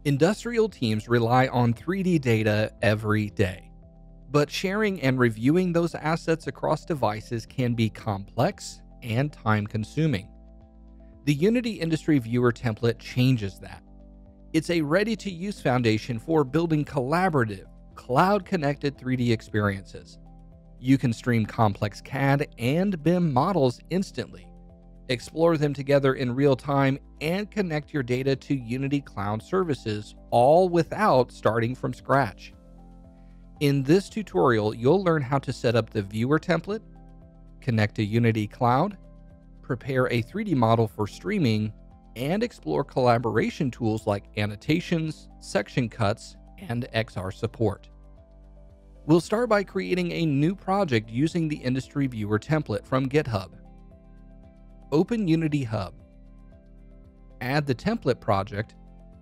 Industrial teams rely on 3D data every day, but sharing and reviewing those assets across devices can be complex and time-consuming. The Unity Industry Viewer template changes that. It's a ready-to-use foundation for building collaborative, cloud-connected 3D experiences. You can stream complex CAD and BIM models instantly, explore them together in real time, and connect your data to Unity Cloud services, all without starting from scratch. In this tutorial, you'll learn how to set up the viewer template, connect to Unity Cloud, prepare a 3D model for streaming, and explore collaboration tools like annotations, section cuts, and XR support. We'll start by creating a new project using the Industry Viewer template from GitHub. Open Unity Hub. Add the template project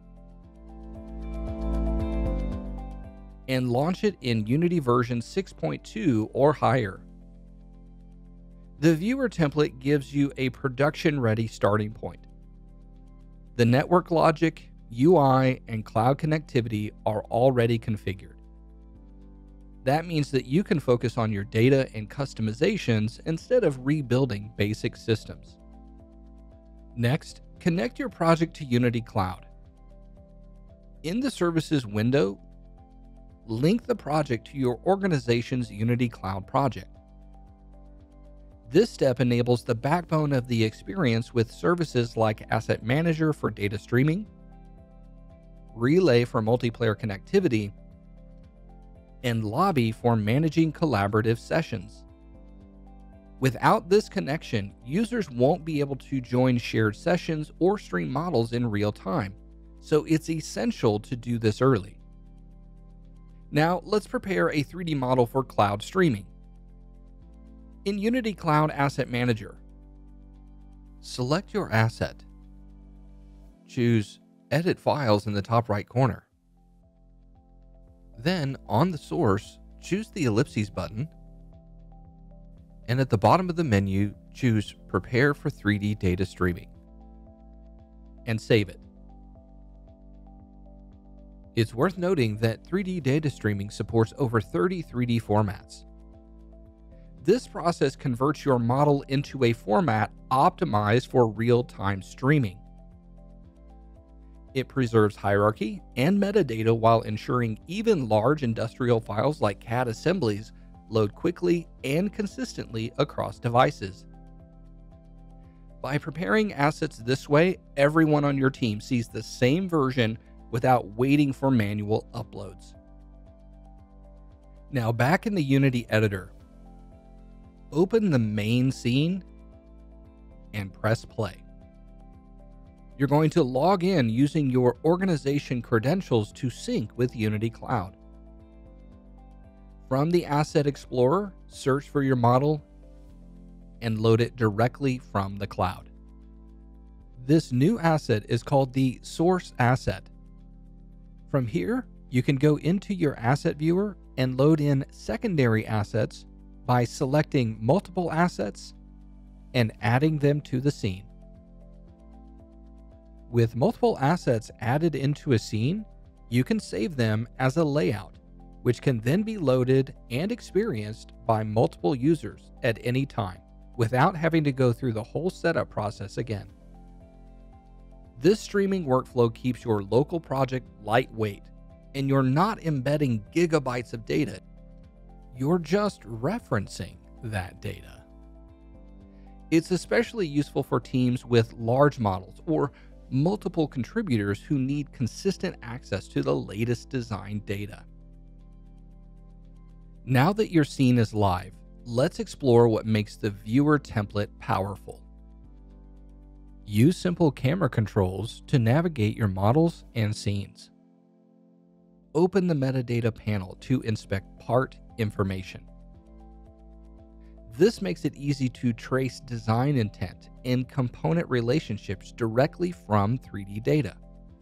and launch it in Unity version 6.2 or higher. The viewer template gives you a production-ready starting point. The network logic, UI, and cloud connectivity are already configured. That means that you can focus on your data and customizations instead of rebuilding basic systems. Next, connect your project to Unity Cloud. In the Services window, link the project to your organization's Unity Cloud project. This step enables the backbone of the experience with services like Asset Manager for data streaming, Relay for multiplayer connectivity, and Lobby for managing collaborative sessions. Without this connection, users won't be able to join shared sessions or stream models in real time, so it's essential to do this early. Now, let's prepare a 3D model for cloud streaming. In Unity Cloud Asset Manager, select your asset. Choose Edit Files in the top right corner. Then, on the source, choose the ellipses button, and at the bottom of the menu, choose Prepare for 3D Data Streaming, and save it. It's worth noting that 3D data streaming supports over 30 3D formats. This process converts your model into a format optimized for real-time streaming. It preserves hierarchy and metadata while ensuring even large industrial files like CAD assemblies load quickly and consistently across devices. By preparing assets this way, everyone on your team sees the same version without waiting for manual uploads. Now back in the Unity editor, open the main scene and press play. You're going to log in using your organization credentials to sync with Unity Cloud. From the Asset Explorer, search for your model and load it directly from the cloud. This new asset is called the source asset. From here, you can go into your asset viewer and load in secondary assets by selecting multiple assets and adding them to the scene. With multiple assets added into a scene, you can save them as a layout, which can then be loaded and experienced by multiple users at any time, without having to go through the whole setup process again. This streaming workflow keeps your local project lightweight, and you're not embedding gigabytes of data. You're just referencing that data. It's especially useful for teams with large models or multiple contributors who need consistent access to the latest design data. Now that your scene is live, let's explore what makes the viewer template powerful. Use simple camera controls to navigate your models and scenes. Open the metadata panel to inspect part information. This makes it easy to trace design intent and component relationships directly from 3D data.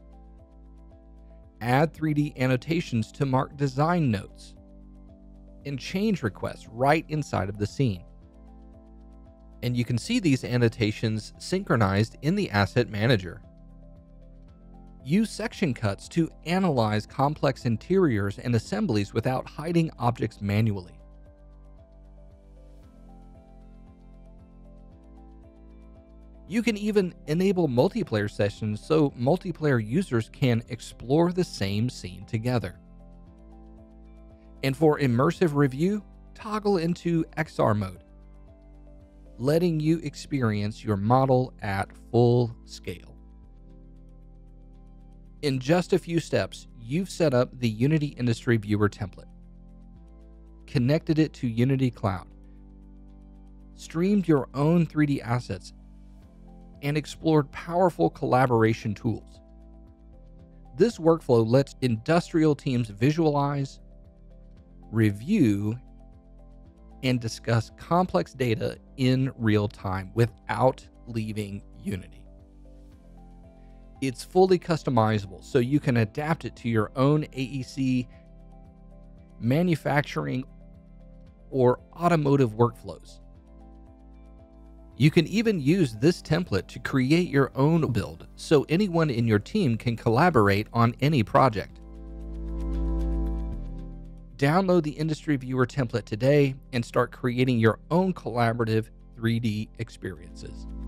Add 3D annotations to mark design notes and change requests right inside of the scene. And you can see these annotations synchronized in the Asset Manager. Use section cuts to analyze complex interiors and assemblies without hiding objects manually. You can even enable multiplayer sessions so multiplayer users can explore the same scene together. And for immersive review, toggle into XR mode, letting you experience your model at full scale. In just a few steps, you've set up the Unity Industry Viewer template, connected it to Unity Cloud, streamed your own 3D assets, and explored powerful collaboration tools. This workflow lets industrial teams visualize, review, and discuss complex data in real time without leaving Unity. It's fully customizable, so you can adapt it to your own AEC, manufacturing, or automotive workflows. You can even use this template to create your own build, so anyone in your team can collaborate on any project. Download the Industry Viewer template today and start creating your own collaborative 3D experiences.